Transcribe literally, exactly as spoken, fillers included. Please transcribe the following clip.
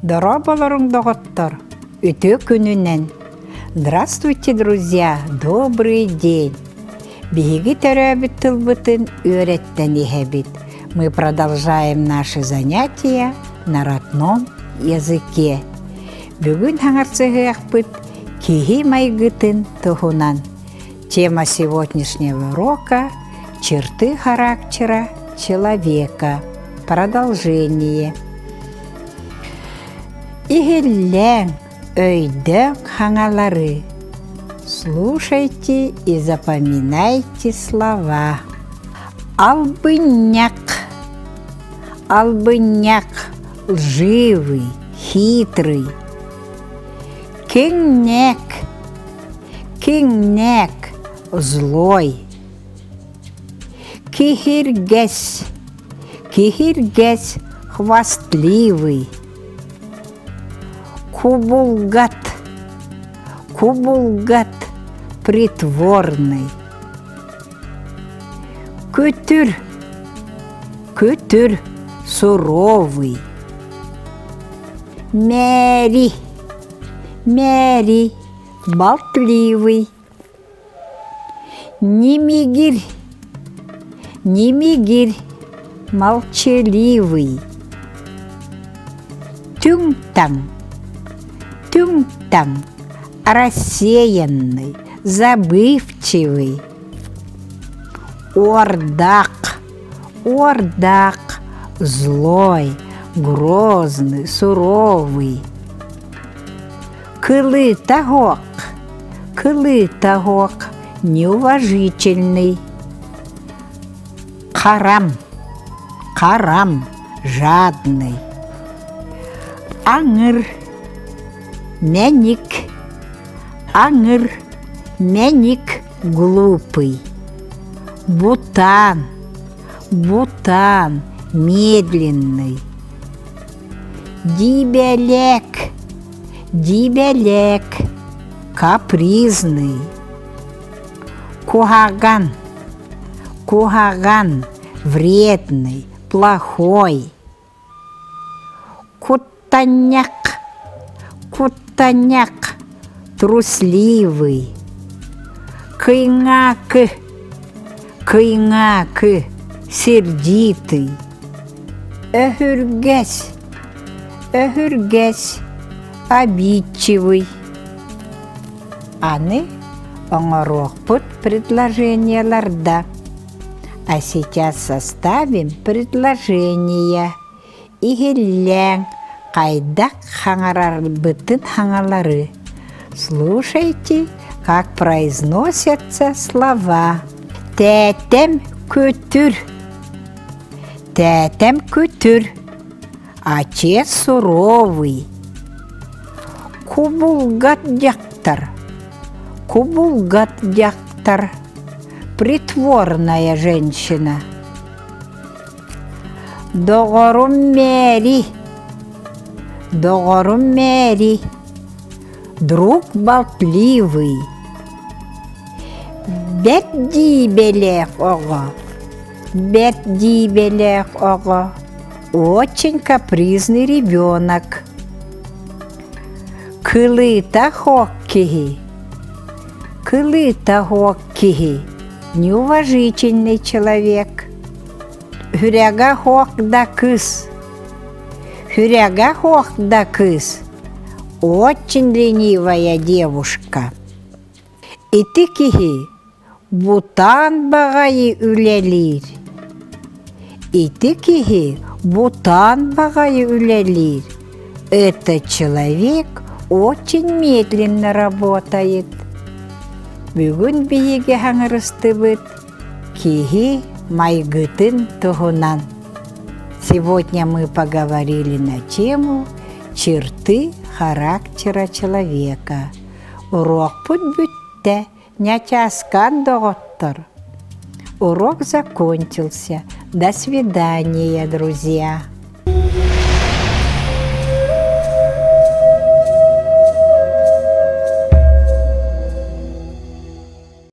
Дора болорың доғыттыр, өте күнінен. Здравствуйте, друзья, добрый день. Беги терабит тылбытын өйреттен ехебит. Мы продолжаем наши занятия на родном языке. Бүгін хаңарцығы ақпыт кихи майгытын тұхунан. Тема сегодняшнего урока – черты характера человека. Продолжение. Игеллен өйдөң хаңалары. Слушайте и запоминайте слова. Албыняк. Албыняк – лживый, хитрый. Кеңнек. Кеңнек – злой. Кихиргес. Кихиргес – хвастливый. Кубулгат. Кубулгат – притворный. Күтүр. Күтүр – суровый. Мэри. Мэри – болтливый. Немигирь. Немигирь – молчаливый. Тюм-там. Тюм-там – рассеянный, забывчивый. Ордак. Ордак – злой, грозный, суровый. Кылытагок. Кылытагок – неуважительный. Карам. Карам – жадный. Аңыр. Мяник. Аңыр. Мяник – глупый. Бутан. Бутан – медленный. Дибелек. Дибелек – капризный. Кугаган. Кугаган – вредный, плохой. Куттаняк. Куттаняк – трусливый. Кыйңакы. Кыйңакы – сердитый. Өһүргес. Өһүргес – обидчивый. Аны оңорохпут предложенияларда. А сейчас составим предложение. Игеллен кайдак хаңарар бытын хаңалары. Слушайте, как произносятся слова. Тәтем көтүр. Тәтем көтүр. Отец суровый. Кубулгат дяктар. Кубулгат дяктар. Притворная женщина. Доғорум Мэри. Доғорум Мэри. Друг болтливый. Бет дибелек оға. Бет дибелек оға. Очень капризный ребенок. Кылыта хоккихи. Кылыта хоккихи. Неуважительный человек. Хүряга хок да кыз. Хүряга хок да кыз. Очень ленивая девушка. Итикихи бутан багайы үлелир. Итикихи бутан багайы үлелир. Этот человек очень медленно работает. Бүгін биеге хаңырыстыбыт кихи майгытын тұғынан. Сегодня мы поговорили на тему черты характера человека. Урок путь бүтті, нячаскан доғыттыр. Урок закончился. До свидания, друзья.